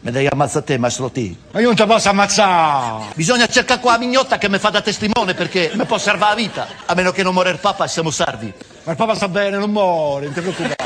Me devi ammazzare te, maestro T. Ma io non ti posso ammazzare. Bisogna cercare qua la mignotta che mi fa da testimone perché mi può salvare la vita. A meno che non muore il Papa e siamo salvi. Ma il Papa sta bene, non muore, non ti preoccupare.